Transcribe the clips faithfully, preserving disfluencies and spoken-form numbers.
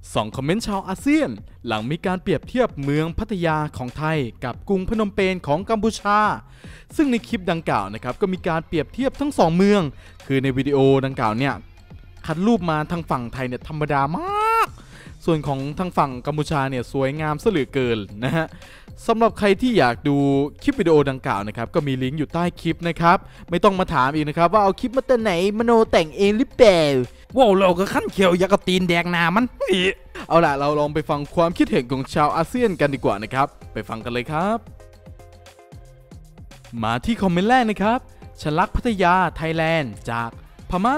สองคอมเมนต์ชาวอาเซียนหลังมีการเปรียบเทียบเมืองพัทยาของไทยกับกรุงพนมเปญของกัมพูชาซึ่งในคลิปดังกล่าวนะครับก็มีการเปรียบเทียบทั้งสองเมืองคือในวิดีโอดังกล่าวเนี่ยคัดรูปมาทางฝั่งไทยเนี่ยธรรมดามากส่วนของทางฝั่งกัมพูชาเนี่ยสวยงามซะเหลือเกินนะฮะสำหรับใครที่อยากดูคลิปวิดีโอดังกล่าวนะครับก็มีลิงก์อยู่ใต้คลิปนะครับไม่ต้องมาถามอีกนะครับว่าเอาคลิปมาแต่ไหนมโนแต่งเองหรือเปล่าว้าวเราก็ขั้นเขียวอยากกระตีนแดงนามันเอาล่ะเราลองไปฟังความคิดเห็นของชาวอาเซียนกันดีกว่านะครับไปฟังกันเลยครับมาที่คอมเมนต์แรกนะครับฉันรักพัทยาไทยแลนด์จากพม่า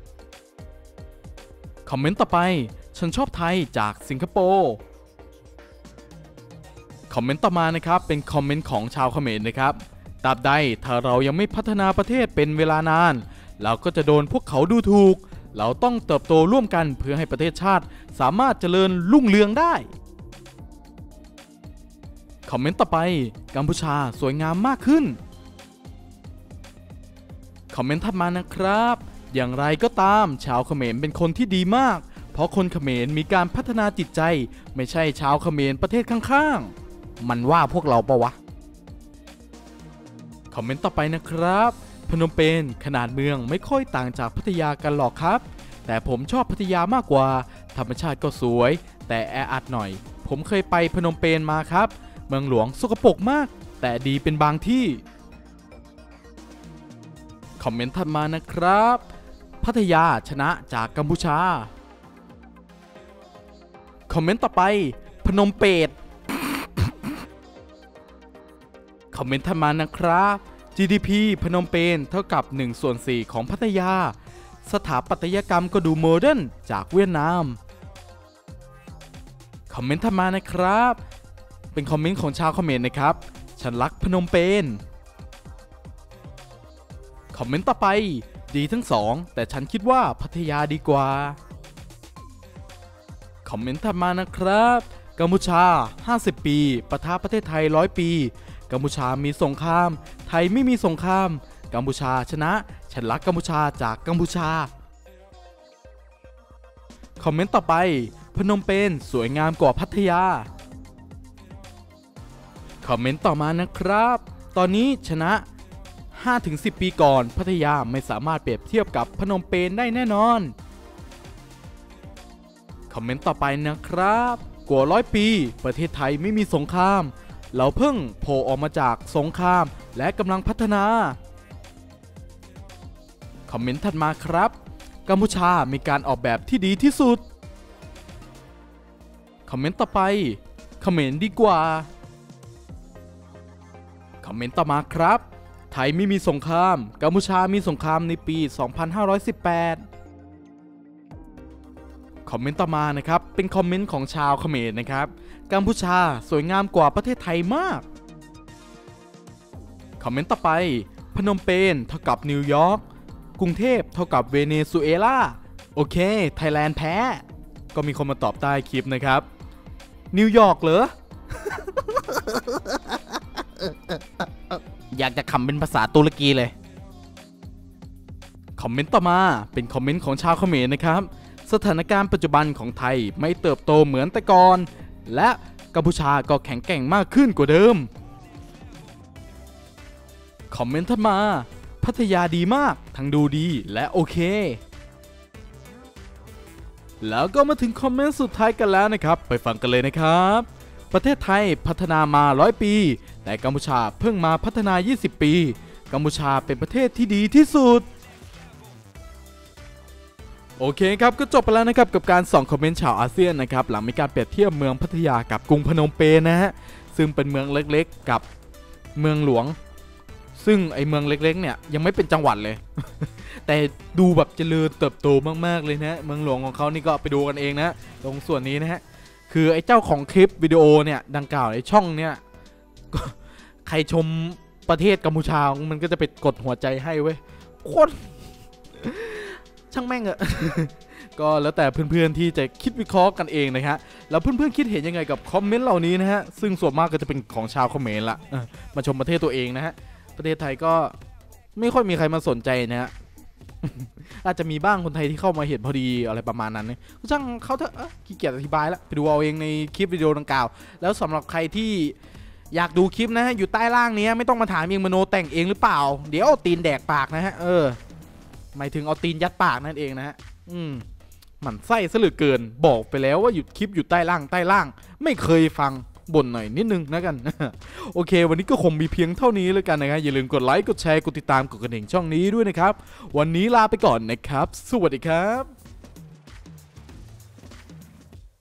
คอมเมนต์ต่อไปฉันชอบไทยจากสิงคโปร์คอมเมนต์ต่อมานะครับเป็นคอมเมนต์ของชาวเขมรนะครับตราบใดถ้าเรายังไม่พัฒนาประเทศเป็นเวลานานเราก็จะโดนพวกเขาดูถูกเราต้องเติบโตร่วมกันเพื่อให้ประเทศชาติสามารถเจริญรุ่งเรืองได้คอมเมนต์ต่อไปกัมพูชาสวยงามมากขึ้นคอมเมนต์ถัดมานะครับอย่างไรก็ตามชาวเขมรเป็นคนที่ดีมากเพราะคนเขมรมีการพัฒนาจิตใจไม่ใช่ชาวเขมรประเทศข้างๆมันว่าพวกเราปะวะคอมเมนต์ต่อไปนะครับพนมเปญขนาดเมืองไม่ค่อยต่างจากพัทยากันหรอกครับแต่ผมชอบพัทยามากกว่าธรรมชาติก็สวยแต่แออัดหน่อยผมเคยไปพนมเปญมาครับเมืองหลวงสกปรกมากแต่ดีเป็นบางที่คอมเมนต์ถัดมานะครับพัทยาชนะจากกัมพูชาคอมเมนต์ต่อไปพนมเปญคอมเมนต์ถัดมานะครับ จี ดี พี พนมเปญเท่ากับหนึ่งส่วนสี่ของพัทยาสถาปัตยกรรมก็ดูโมเดิร์นจากเวียดนามคอมเมนต์ถัดมานะครับเป็นคอมเมนต์ของชาวเขมรนะครับฉันรักพนมเปญคอมเมนต์ต่อไปดีทั้งสองแต่ฉันคิดว่าพัทยาดีกว่าคอมเมนต์ถัดมานะครับกัมพูชาห้าสิบปีปะทะประเทศไทยหนึ่งร้อยปีกัมพูชามีสงครามไทยไม่มีสงครามกัมพูชาชนะฉันรักกัมพูชาจากกัมพูชาคอมเมนต์ต่อไปพนมเปญสวยงามกว่าพัทยาคอมเมนต์ต่อมานะครับตอนนี้ชนะ ห้าถึงสิบ ปีก่อนพัทยาไม่สามารถเปรียบเทียบกับพนมเปญได้แน่นอนคอมเมนต์ต่อไปนะครับกว่าร้อยปีประเทศไทยไม่มีสงครามเราเพิ่งโผล่ออกมาจากสงครามและกำลังพัฒนาคอมเมนต์ถัดมาครับกัมพูชามีการออกแบบที่ดีที่สุดคอมเมนต์ต่อไปเขมรดีกว่าคอมเมนต์ต่อมาครับไทยไม่มีสงครามกัมพูชามีสงครามในปี สองพันห้าร้อยสิบแปด คอมเมนต์ต่อมานะครับเป็นคอมเมนต์ของชาวเขมรนะครับกัมพูชาสวยงามกว่าประเทศไทยมากคอมเมนต์ต่อไปพนมเปญเท่ากับนิวยอร์กกรุงเทพเท่ากับเวเนซุเอลาโอเคไทยแลนด์แพ้ก็มีคนมาตอบใต้คลิปนะครับนิวยอร์กเหรอ อยากจะคำเป็นภาษาตุรกีเลยคอมเมนต์ต่อมาเป็นคอมเมนต์ของชาวเขมรนะครับสถานการณ์ปัจจุบันของไทยไม่เติบโตเหมือนแต่ก่อนและกัมพูชาก็แข็งแกร่งมากขึ้นกว่าเดิมคอมเมนต์ถัดมาพัทยาดีมากทั้งดูดีและโอเคแล้วก็มาถึงคอมเมนต์สุดท้ายกันแล้วนะครับไปฟังกันเลยนะครับประเทศไทยพัฒนามาร้อยปีแต่กัมพูชาเพิ่งมาพัฒนายี่สิบปีกัมพูชาเป็นประเทศที่ดีที่สุดโอเคครับก็จบไปแล้วนะครับกับการส่องคอมเมนต์ชาวอาเซียนนะครับหลังมีการเปรียบเทียบเมืองพัทยากับกรุงพนมเปญนะฮะซึ่งเป็นเมืองเล็กๆกับเมืองหลวงซึ่งไอเมืองเล็กๆเนี่ยยังไม่เป็นจังหวัดเลย แต่ดูแบบเจริญเติบโตมากๆเลยนะเมืองหลวงของเขานี่ก็ไปดูกันเองนะตรงส่วนนี้นะฮะคือไอเจ้าของคลิปวิดีโอเนี่ยดังกล่าวในช่องเนี่ยใครชมประเทศกัมพูชามันก็จะไปกดหัวใจให้เว้ยโคตรช่างแม่งอะ ก็แล้วแต่เพื่อนๆที่จะคิดวิเคราะห์กันเองนะฮะแล้วเพื่อนๆคิดเห็นยังไงกับคอมเมนต์เหล่านี้นะฮะซึ่งส่วนมากก็จะเป็นของชาวเขมรละมาชมประเทศตัวเองนะฮะประเทศไทยก็ไม่ค่อยมีใครมาสนใจนะฮะอาจจะมีบ้างคนไทยที่เข้ามาเห็นพอดีอะไรประมาณนั้นนะช่างเขาเถอะขี้เกียจอธิบายแล้วไปดูเอาเองในคลิปวิดีโอดังกล่าวแล้วสำหรับใครที่อยากดูคลิปนะฮะอยู่ใต้ล่างนี้ไม่ต้องมาถามเองมโนแต่งเองหรือเปล่าเดี๋ยวเอาตีนแดกปากนะฮะเออหมายถึงเอาตีนยัดปากนั่นเองนะฮะอืมหมั่นไส้ซะเหลือเกินบอกไปแล้วว่าหยุดคลิปอยู่ใต้ล่างใต้ล่างไม่เคยฟังบ่นหน่อยนิดนึงนะกัน โอเควันนี้ก็คงมีเพียงเท่านี้แล้วกันนะครับอย่าลืมกดไลค์กดแชร์กดติดตามกดกระดิ่งช่องนี้ด้วยนะครับวันนี้ลาไปก่อนนะครับสวัสดีครับ